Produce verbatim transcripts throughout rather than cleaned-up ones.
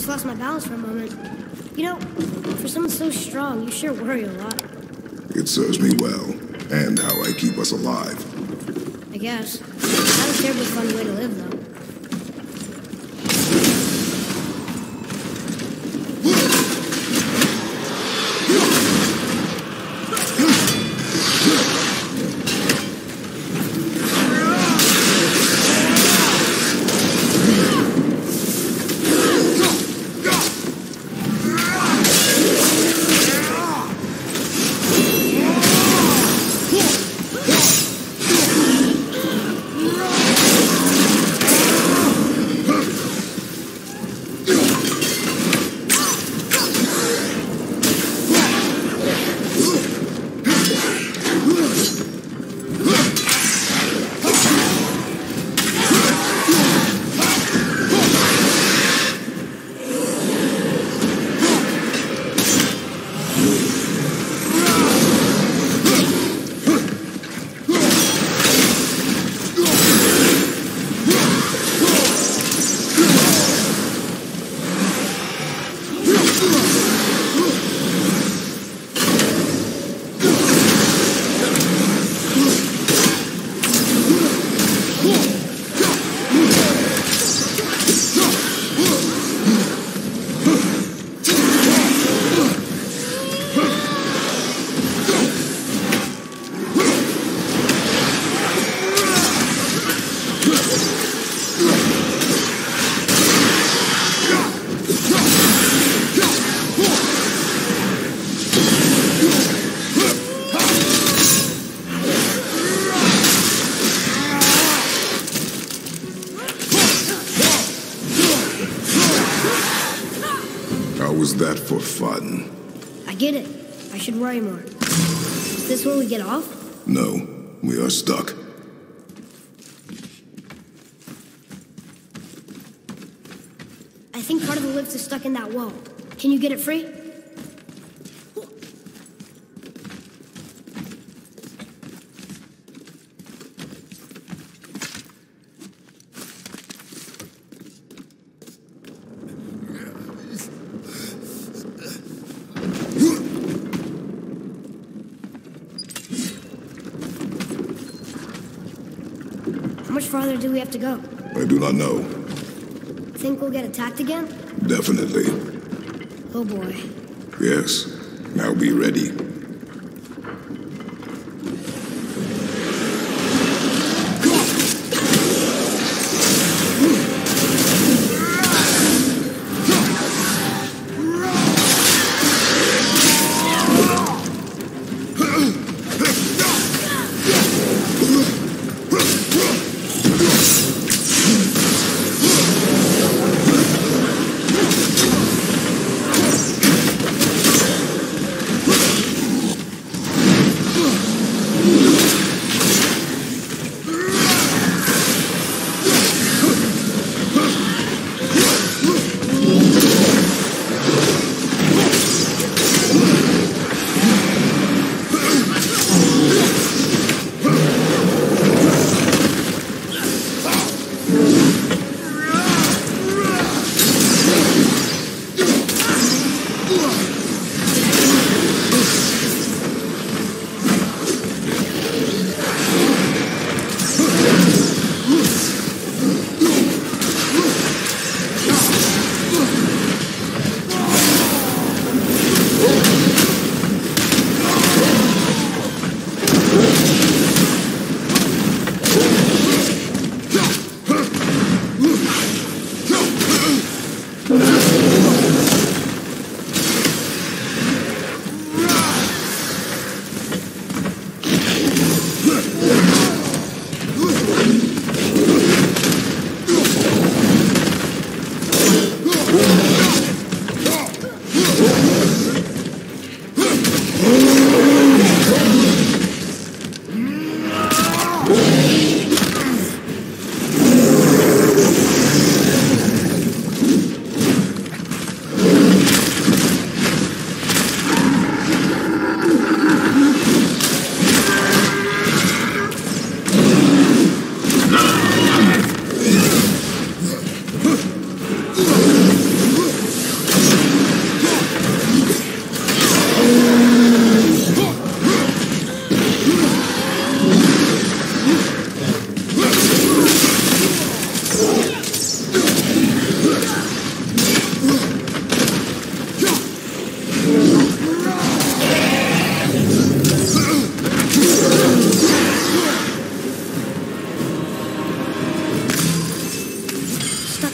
just lost my balance for a moment. You know, for someone so strong, you sure worry a lot. It serves me well, and how I keep us alive. I guess. Not a terribly fun way to live, though. Was that for fun? I get it. I should worry more. Is this where we get off? No, we are stuck. I think part of the lift is stuck in that wall. Can you get it free? How much farther do we have to go? I do not know. Think we'll get attacked again? Definitely. Oh boy. Yes. Now be ready.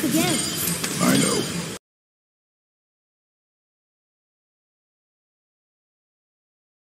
again.